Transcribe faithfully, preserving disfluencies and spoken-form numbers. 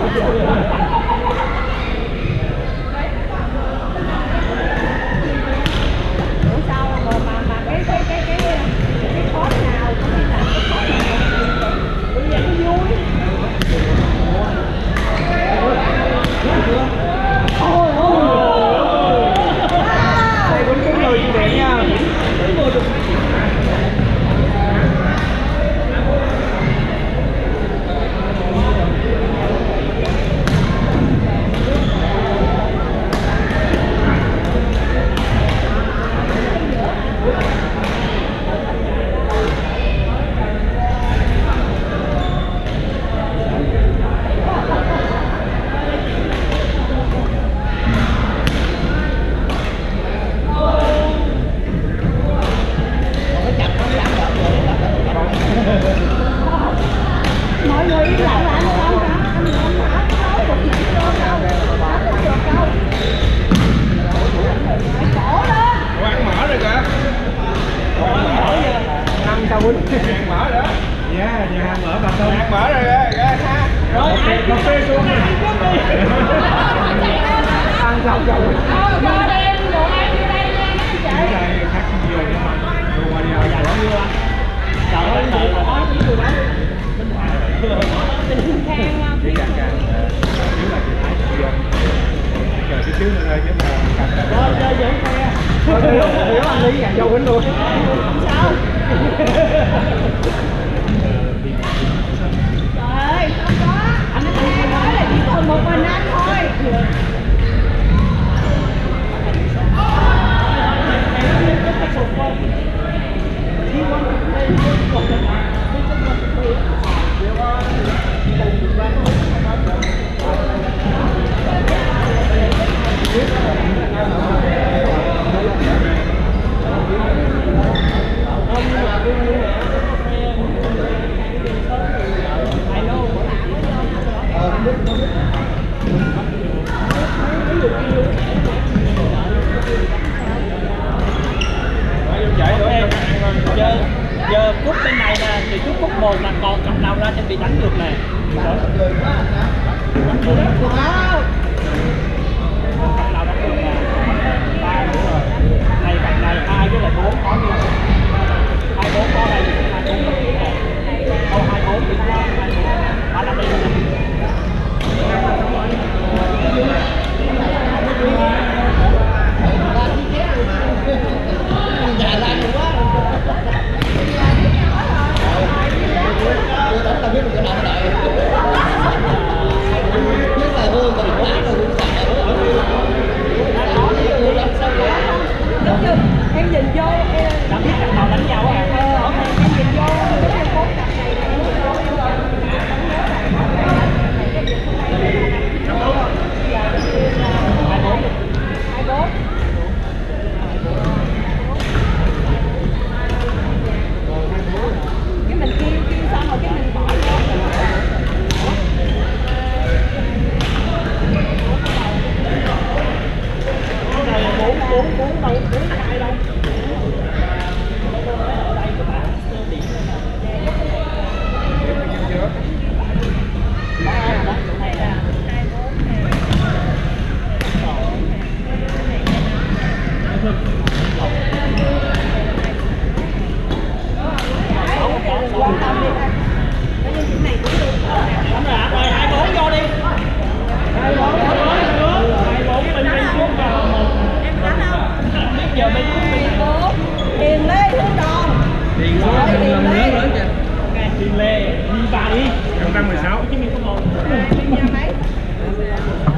Giờ cút bên này nè, thì cút cút một là còn cầm đầu ra chuẩn bị đánh được nè. Cầm đầu đánh được nè. Ba nữa rồi. Này cặp này hai với lại bốn có như hai bốn có đây, hai bốn có kia nè. Câu hai bốn thì hai bốn. Ba năm đi nè. Ta biết được cái nào lại biết là hương còn quá rồi cũng sợ em nhìn vô đã biết cặp nào đánh nhau à? Ờ, em nhìn vô cái bốn cặp này hai bốn hai bốn cái mình kêu kêu xong rồi cái mình bỏ vô này bốn bốn bốn đâu bốn hai đâu Tiền Lê Hữu Đòn. Tiền Lê Tiền Lê nữa kìa. Tiền Lê đi vào đi. một trăm mười sáu. Hai mươi mấy.